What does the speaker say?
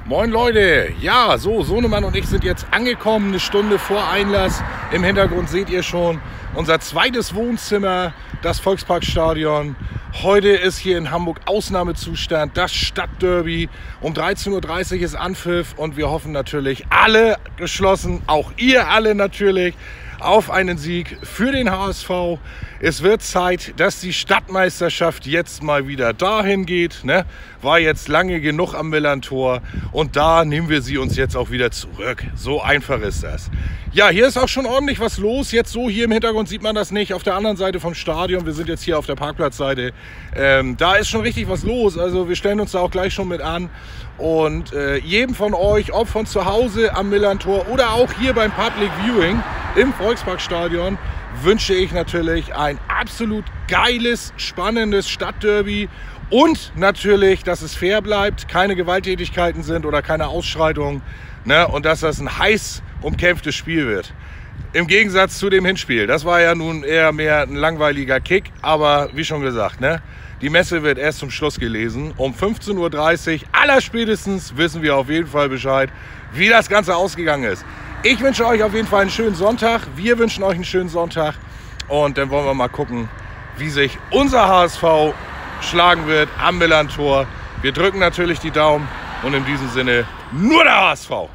Moin Leute, ja, Sohnemann und ich sind jetzt angekommen, eine Stunde vor Einlass. Im Hintergrund seht ihr schon unser zweites Wohnzimmer, das Volksparkstadion. Heute ist hier in Hamburg Ausnahmezustand, das Stadtderby. Um 13:30 Uhr ist Anpfiff und wir hoffen natürlich alle geschlossen, auch ihr alle natürlich, auf einen Sieg für den HSV. Es wird Zeit, dass die Stadtmeisterschaft jetzt mal wieder dahin geht. Ne? War jetzt lange genug am Millerntor und da nehmen wir sie uns jetzt auch wieder zurück. So einfach ist das. Ja, hier ist auch schon ordentlich was los. Jetzt so hier im Hintergrund sieht man das nicht. Auf der anderen Seite vom Stadion, wir sind jetzt hier auf der Parkplatzseite, da ist schon richtig was los. Also wir stellen uns da auch gleich schon mit an. Und jedem von euch, ob von zu Hause am Millerntor oder auch hier beim Public Viewing im Volksparkstadion, wünsche ich natürlich ein absolut geiles, spannendes Stadtderby und natürlich, dass es fair bleibt, keine Gewalttätigkeiten sind oder keine Ausschreitungen, ne? Und dass das ein heiß umkämpftes Spiel wird. Im Gegensatz zu dem Hinspiel, das war ja nun eher mehr ein langweiliger Kick, aber wie schon gesagt, ne? Die Messe wird erst zum Schluss gelesen. Um 15:30 Uhr allerspätestens wissen wir auf jeden Fall Bescheid, wie das Ganze ausgegangen ist. Ich wünsche euch auf jeden Fall einen schönen Sonntag. Wir wünschen euch einen schönen Sonntag. Und dann wollen wir mal gucken, wie sich unser HSV schlagen wird am Millerntor. Wir drücken natürlich die Daumen und in diesem Sinne nur der HSV.